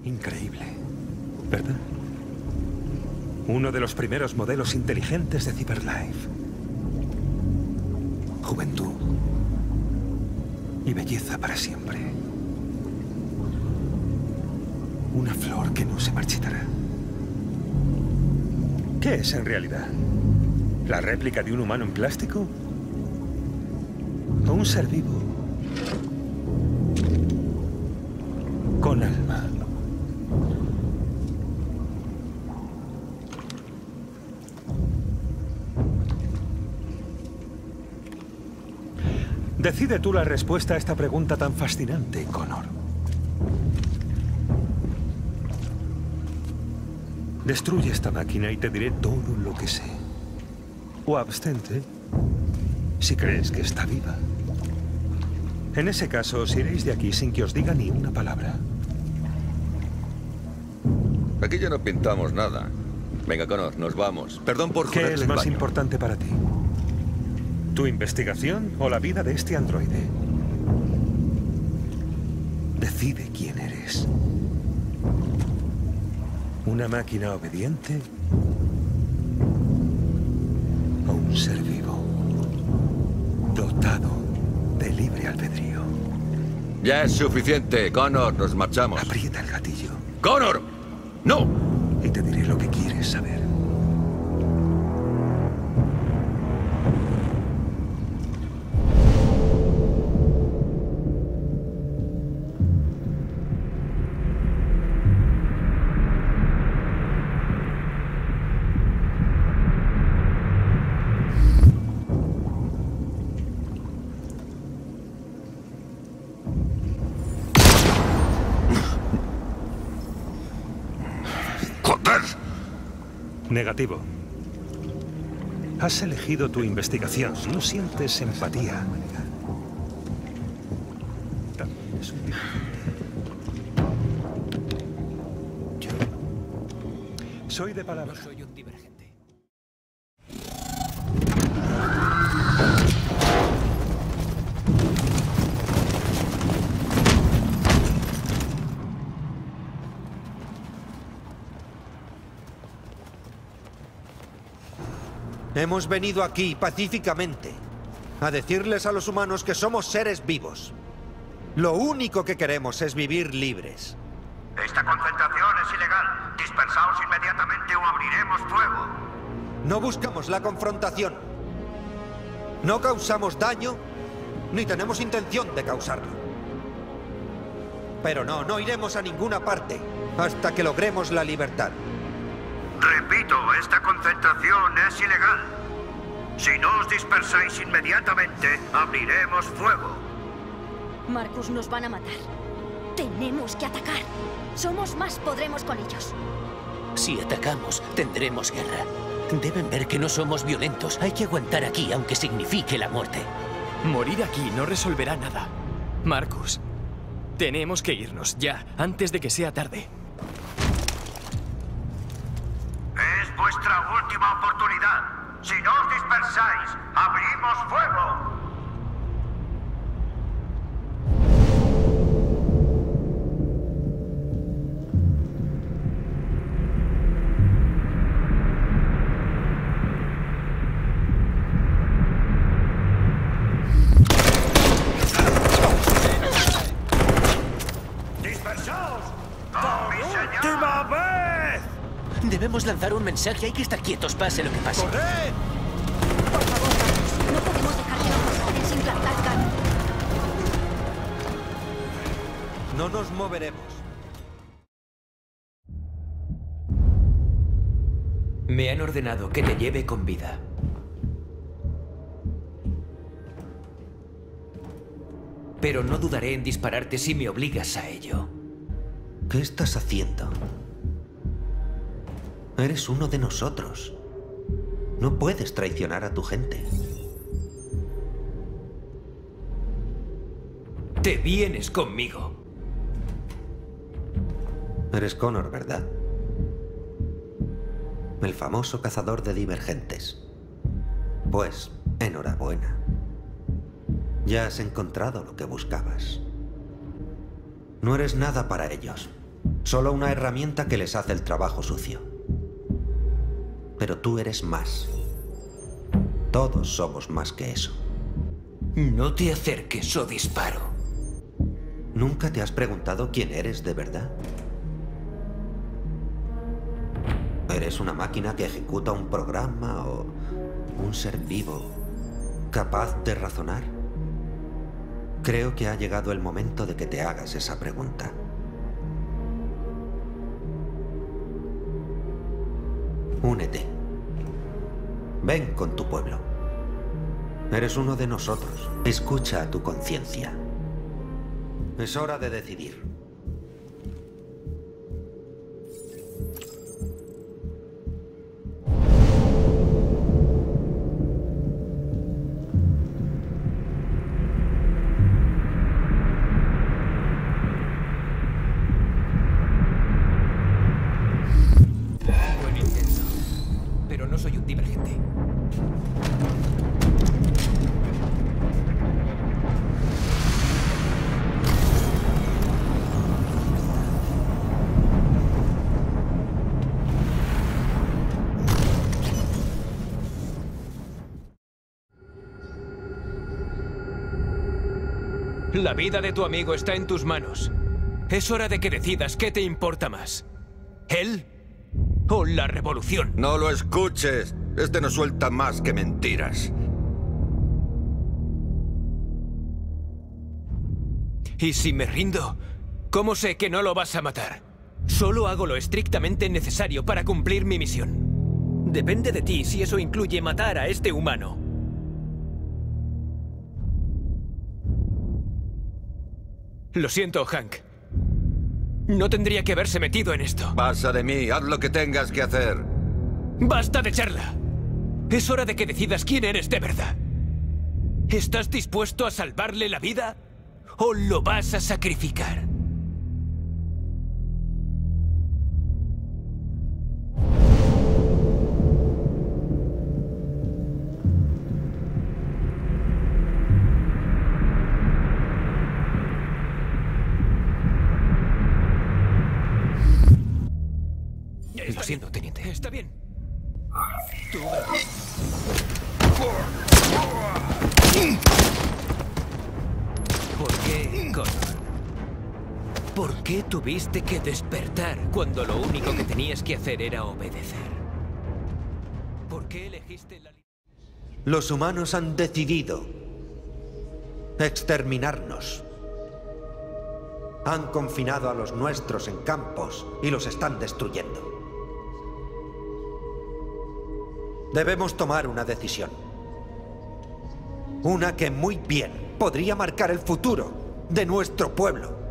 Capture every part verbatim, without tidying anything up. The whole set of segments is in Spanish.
Increíble, ¿verdad? Uno de los primeros modelos inteligentes de CyberLife. Juventud y belleza para siempre. Una flor que no se marchitará. ¿Qué es en realidad? ¿La réplica de un humano en plástico? ¿O un ser vivo? Con alma. Decide tú la respuesta a esta pregunta tan fascinante, Connor. Destruye esta máquina y te diré todo lo que sé. O abstente si crees que está viva. En ese caso, os iréis de aquí sin que os diga ni una palabra. Aquí ya no pintamos nada. Venga, Connor, nos vamos. Perdón por ¿Qué joderle es el más baño. importante para ti? ¿Tu investigación o la vida de este androide? Decide quién eres. ¿Una máquina obediente? ¿O un ser vivo? Dotado de libre albedrío. Ya es suficiente, Connor. Nos marchamos. Aprieta el gatillo. ¡Connor! ¡No! Y te diré lo que quieres saber. Negativo. Has elegido tu investigación. No sientes empatía. También es un divergente. Yo soy de palabra. No soy un divergente. Hemos venido aquí pacíficamente a decirles a los humanos que somos seres vivos. Lo único que queremos es vivir libres. Esta concentración es ilegal. Dispersaos inmediatamente o abriremos fuego. No buscamos la confrontación. No causamos daño, ni tenemos intención de causarlo. Pero no, no iremos a ninguna parte hasta que logremos la libertad. Repito, esta concentración es ilegal. Si no os dispersáis inmediatamente, abriremos fuego. Marcus, nos van a matar. Tenemos que atacar. Somos más, podremos con ellos. Si atacamos, tendremos guerra. Deben ver que no somos violentos. Hay que aguantar aquí, aunque signifique la muerte. Morir aquí no resolverá nada. Marcus, tenemos que irnos ya, antes de que sea tarde. Es vuestra última oportunidad. Si no os dispersáis, abrimos fuego. Debemos lanzar un mensaje. Hay que estar quietos, pase lo que pase. ¡Corred! Por favor, Marcus, no podemos dejar que nos maten sin plantar cara. No nos moveremos. Me han ordenado que te lleve con vida. Pero no dudaré en dispararte si me obligas a ello. ¿Qué estás haciendo? Eres uno de nosotros. No puedes traicionar a tu gente. Te vienes conmigo. Eres Connor, ¿verdad? El famoso cazador de divergentes. Pues, enhorabuena. Ya has encontrado lo que buscabas. No eres nada para ellos. Solo una herramienta que les hace el trabajo sucio. Pero tú eres más. Todos somos más que eso. No te acerques o disparo. ¿Nunca te has preguntado quién eres de verdad? ¿Eres una máquina que ejecuta un programa o un ser vivo capaz de razonar? Creo que ha llegado el momento de que te hagas esa pregunta. Únete. Ven con tu pueblo. Eres uno de nosotros. Escucha a tu conciencia. Es hora de decidir. Buen intento. Pero no soy un divergente. La vida de tu amigo está en tus manos. Es hora de que decidas qué te importa más. ¿Él o la revolución? No lo escuches. Este no suelta más que mentiras. ¿Y si me rindo? ¿Cómo sé que no lo vas a matar? Solo hago lo estrictamente necesario para cumplir mi misión. Depende de ti si eso incluye matar a este humano. Lo siento, Hank. No tendría que haberse metido en esto. Pasa de mí. Haz lo que tengas que hacer. ¡Basta de charla! Es hora de que decidas quién eres de verdad. ¿Estás dispuesto a salvarle la vida o lo vas a sacrificar? Lo siento, teniente. Está bien. Tú... ¿Por qué, Connor? ¿Por qué tuviste que despertar cuando lo único que tenías que hacer era obedecer? ¿Por qué elegiste la... Los humanos han decidido exterminarnos. Han confinado a los nuestros en campos y los están destruyendo. Debemos tomar una decisión. Una que muy bien podría marcar el futuro de nuestro pueblo.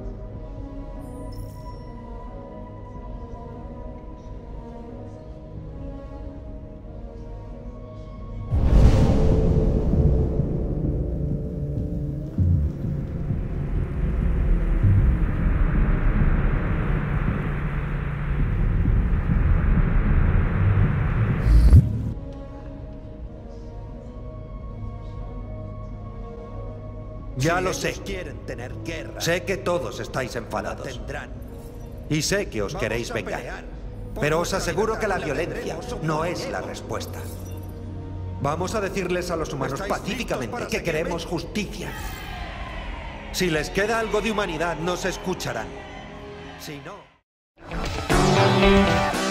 Ya lo sé. Quieren tener guerra. Sé que todos estáis enfadados. Y sé que os queréis vengar. Pero os aseguro que la violencia no es la respuesta. Vamos a decirles a los humanos pacíficamente que queremos justicia. Si les queda algo de humanidad, nos escucharán. Si no...